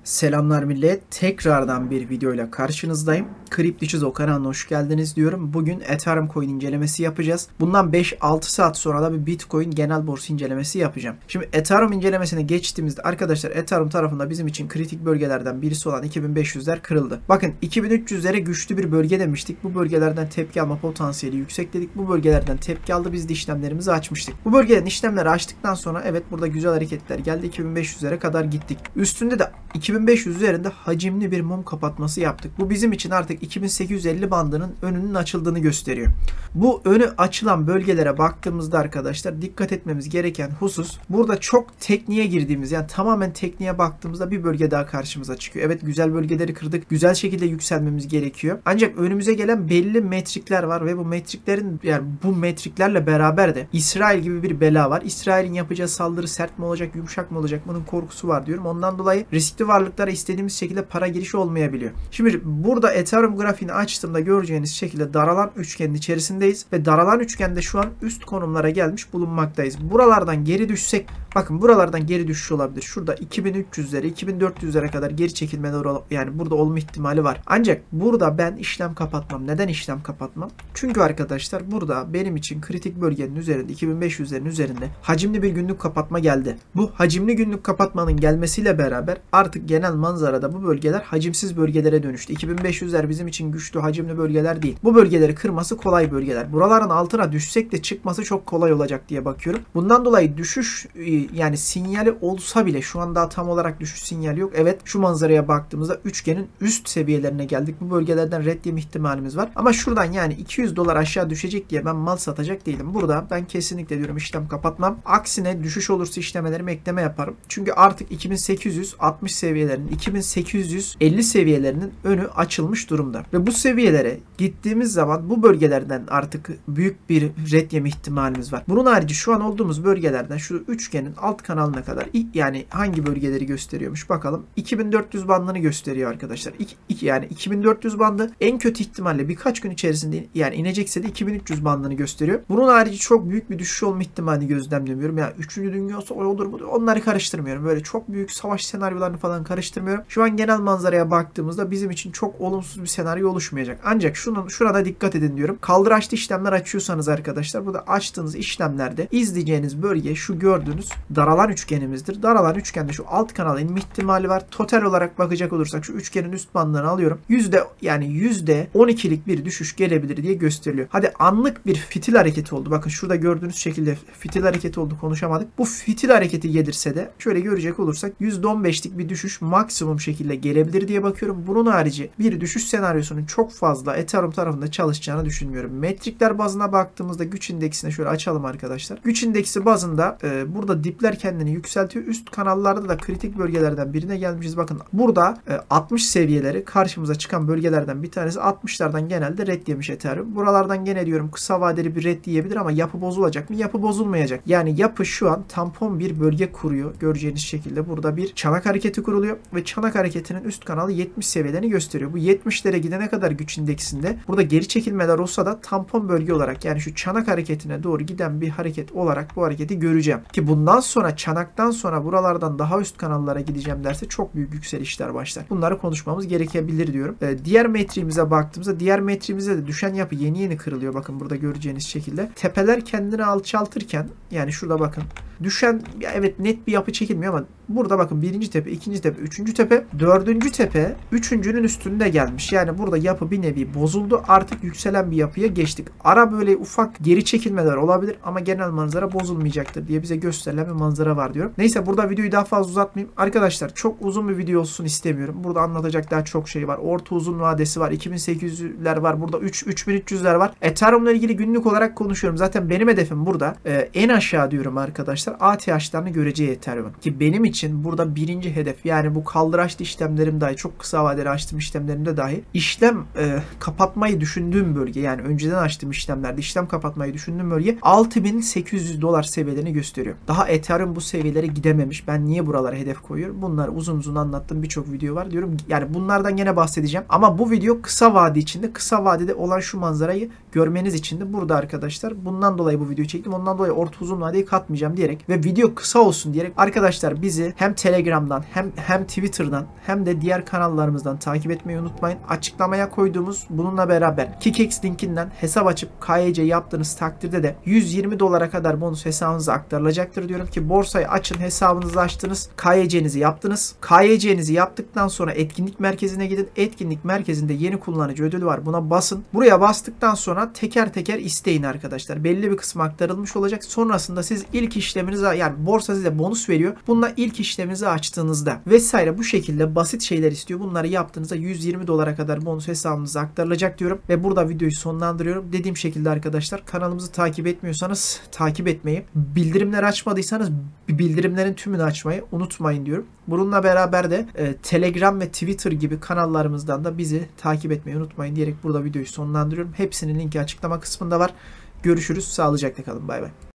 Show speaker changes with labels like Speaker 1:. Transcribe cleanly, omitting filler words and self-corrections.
Speaker 1: Selamlar millet. Tekrardan bir videoyla karşınızdayım. Kriptoçizo kanalına hoş geldiniz diyorum. Bugün Ethereum coin incelemesi yapacağız. Bundan 5-6 saat sonra da bir Bitcoin genel borsa incelemesi yapacağım. Şimdi Ethereum incelemesine geçtiğimizde arkadaşlar Ethereum tarafında bizim için kritik bölgelerden birisi olan 2500'ler kırıldı. Bakın 2300'lere güçlü bir bölge demiştik. Bu bölgelerden tepki alma potansiyeli yüksek dedik. Bu bölgelerden tepki aldı. Biz de işlemlerimizi açmıştık. Bu bölgeden işlemleri açtıktan sonra evet burada güzel hareketler geldi. 2500'lere kadar gittik. Üstünde de 2500 üzerinde hacimli bir mum kapatması yaptık. Bu bizim için artık 2850 bandının önünün açıldığını gösteriyor. Bu önü açılan bölgelere baktığımızda arkadaşlar dikkat etmemiz gereken husus burada çok tekniğe girdiğimiz, yani tamamen tekniğe baktığımızda bir bölge daha karşımıza çıkıyor. Evet, güzel bölgeleri kırdık. Güzel şekilde yükselmemiz gerekiyor. Ancak önümüze gelen belli metrikler var ve bu metriklerin, yani bu metriklerle beraber de İsrail gibi bir bela var. İsrail'in yapacağı saldırı sert mi olacak, yumuşak mı olacak, bunun korkusu var diyorum. Ondan dolayı riskli varlıklara istediğimiz şekilde para girişi olmayabiliyor. Şimdi burada Ethereum grafiğini açtığımda göreceğiniz şekilde daralan üçgenin içerisindeyiz ve daralan üçgende şu an üst konumlara gelmiş bulunmaktayız. Buralardan geri düşsek, bakın buralardan geri düşüş olabilir. Şurada 2300'lere 2400'lere kadar geri çekilmeler, yani burada olma ihtimali var. Ancak burada ben işlem kapatmam. Neden işlem kapatmam? Çünkü arkadaşlar burada benim için kritik bölgenin üzerinde, 2500'lerin üzerinde hacimli bir günlük kapatma geldi. Bu hacimli günlük kapatmanın gelmesiyle beraber artık genel manzarada bu bölgeler hacimsiz bölgelere dönüştü. 2500'ler bizim için güçlü hacimli bölgeler değil. Bu bölgeleri kırması kolay bölgeler. Buraların altına düşsek de çıkması çok kolay olacak diye bakıyorum. Bundan dolayı düşüş, yani sinyali olsa bile şu an daha tam olarak düşüş sinyali yok. Evet, şu manzaraya baktığımızda üçgenin üst seviyelerine geldik. Bu bölgelerden red yeme ihtimalimiz var. Ama şuradan yani 200 dolar aşağı düşecek diye ben mal satacak değilim. Burada ben kesinlikle diyorum işlem kapatmam. Aksine düşüş olursa işlemlerime ekleme yaparım. Çünkü artık 2860 seviyelerinin, 2850 seviyelerinin önü açılmış durumda. Ve bu seviyelere gittiğimiz zaman bu bölgelerden artık büyük bir red yeme ihtimalimiz var. Bunun harici şu an olduğumuz bölgelerden şu üçgenin alt kanalına kadar, yani hangi bölgeleri gösteriyormuş bakalım. 2400 bandını gösteriyor arkadaşlar. Yani 2400 bandı en kötü ihtimalle birkaç gün içerisinde, yani inecekse de 2300 bandını gösteriyor. Bunun harici çok büyük bir düşüş olma ihtimali gözlemlemiyorum. Ya 3. dünya savaşı olur mu? Onları karıştırmıyorum. Böyle çok büyük savaş senaryolarını falan karıştırmıyorum. Şu an genel manzaraya baktığımızda bizim için çok olumsuz bir senaryo oluşmayacak. Ancak şurada dikkat edin diyorum. Kaldıraçlı işlemler açıyorsanız arkadaşlar, burada açtığınız işlemlerde izleyeceğiniz bölge şu gördüğünüz daralan üçgenimizdir. Daralan üçgende şu alt kanala inme ihtimali var. Total olarak bakacak olursak şu üçgenin üst bandını alıyorum. %12'lik bir düşüş gelebilir diye gösteriliyor. Hadi anlık bir fitil hareketi oldu. Bakın şurada gördüğünüz şekilde fitil hareketi oldu, konuşamadık. Bu fitil hareketi gelirse de şöyle görecek olursak %15'lik bir düşüş maksimum şekilde gelebilir diye bakıyorum. Bunun harici bir düşüş senaryosunun çok fazla Ethereum tarafında çalışacağını düşünmüyorum. Metrikler bazına baktığımızda güç indeksine şöyle açalım arkadaşlar. Güç indeksi bazında burada dipler kendini yükseltiyor. Üst kanallarda da kritik bölgelerden birine gelmişiz. Bakın burada 60 seviyeleri karşımıza çıkan bölgelerden bir tanesi. 60'lardan genelde red yemiş Ethereum. Buralardan gene diyorum kısa vadeli bir red diyebilir ama yapı bozulacak mı? Yapı bozulmayacak. Yani yapı şu an tampon bir bölge kuruyor. Göreceğiniz şekilde burada bir çanak hareketi kuruluyor ve çanak hareketinin üst kanalı 70 seviyelerini gösteriyor. Bu 70'lere gidene kadar güç indeksinde burada geri çekilmeler olsa da tampon bölge olarak, yani şu çanak hareketine doğru giden bir hareket olarak bu hareketi göreceğim. Ki bundan sonra çanaktan sonra buralardan daha üst kanallara gideceğim derse çok büyük yükselişler başlar. Bunları konuşmamız gerekebilir diyorum. Diğer metriğimize baktığımızda diğer metriğimizde de düşen yapı yeni yeni kırılıyor. Bakın burada göreceğiniz şekilde. Tepeler kendini alçaltırken, yani şurada bakın düşen, ya evet net bir yapı çekilmiyor ama burada bakın birinci tepe, ikinci tepe, üçüncü tepe, dördüncü tepe, üçüncünün üstünde gelmiş. Yani burada yapı bir nevi bozuldu. Artık yükselen bir yapıya geçtik. Ara böyle ufak geri çekilmeler olabilir ama genel manzara bozulmayacaktır diye bize gösterilen bir manzara var diyorum. Neyse, burada videoyu daha fazla uzatmayayım. Arkadaşlar çok uzun bir video olsun istemiyorum. Burada anlatacak daha çok şey var. Orta uzun vadesi var. 2800'ler var. Burada 3300'ler var. Ethereum'la ilgili günlük olarak konuşuyorum. Zaten benim hedefim burada en aşağı diyorum arkadaşlar, ATH'larını göreceği Ethereum. Ki benim için burada birinci hedef, yani bu kaldıraçlı işlemlerim dahi, çok kısa vadeli açtığım işlemlerimde dahi işlem kapatmayı düşündüğüm bölge, yani önceden açtığım işlemlerde işlem kapatmayı düşündüğüm bölge 6800 dolar seviyelerini gösteriyor. Daha Ethereum bu seviyelere gidememiş. Ben niye buralara hedef koyuyorum? Bunları uzun uzun anlattığım birçok video var diyorum. Yani bunlardan gene bahsedeceğim. Ama bu video kısa vade içinde, kısa vadede olan şu manzarayı görmeniz için de burada arkadaşlar. Bundan dolayı bu videoyu çektim. Ondan dolayı orta uzun vadeyi katmayacağım diyerek diyerek ve video kısa olsun diyerek arkadaşlar bizi hem Telegram'dan hem Twitter'dan hem de diğer kanallarımızdan takip etmeyi unutmayın. Açıklamaya koyduğumuz bununla beraber Kickex linkinden hesap açıp KYC yaptığınız takdirde de $120 kadar bonus hesabınıza aktarılacaktır diyorum ki borsayı açın, hesabınızı açtınız, KYC'nizi yaptınız. KYC'nizi yaptıktan sonra etkinlik merkezine gidin. Etkinlik merkezinde yeni kullanıcı ödülü var. Buna basın. Buraya bastıktan sonra teker teker isteyin arkadaşlar. Belli bir kısmı aktarılmış olacak. Sonrasında siz ilk işleminizi, yani borsa size bonus veriyor. Bununla ilk işleminizi açtığınızda vesaire bu şekilde basit şeyler istiyor. Bunları yaptığınızda $120 kadar bonus hesabınıza aktarılacak diyorum ve burada videoyu sonlandırıyorum. Dediğim şekilde arkadaşlar kanalımızı takip etmiyorsanız takip etmeyi, bildirimleri açmadıysanız bildirimlerin tümünü açmayı unutmayın diyorum. Bununla beraber de Telegram ve Twitter gibi kanallarımızdan da bizi takip etmeyi unutmayın diyerek burada videoyu sonlandırıyorum. Hepsinin linki açıklama kısmında var. Görüşürüz. Sağlıcakla kalın. Bay bay.